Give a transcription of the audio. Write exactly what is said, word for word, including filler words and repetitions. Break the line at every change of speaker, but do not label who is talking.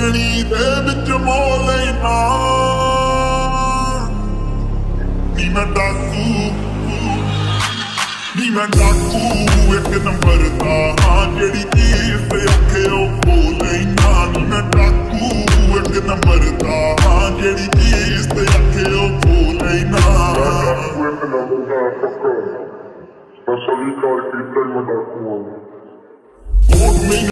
ਮੰਗਣੀ ਦੇ ਵਿੱਚ ਮੋਹ ਲੈਣਾ ਨੀ ਮੈਂ ਡਾਕੂ ਨੀ ਮੈਂ ਡਾਕੂ ਇੱਕ ਨੰਬਰ ਦਾ ਹਾਂ ਜਿਹੜੀ ਚੀਜ਼ ਤੇ ਔਖੇ ਉਹ ਖੋ ਲੈਣਾ ਨੀ ਮੈਂ ਡਾਕੂ ਇੱਕ ਨੰਬਰ ਦਾ ਹਾਂ ਜਿਹੜੀ ਚੀਜ਼ ਤੇ ਔਖੇ ਉਹ ਖੋ ਲੈਣਾ ਇੱਕ ਨੰਬਰ ਦਾ ਪੱਕਾ ਬਸ ਅਲੀ ਕਾਰ ਕੀਤਾ ਮੈਂ ਡਾਕੂ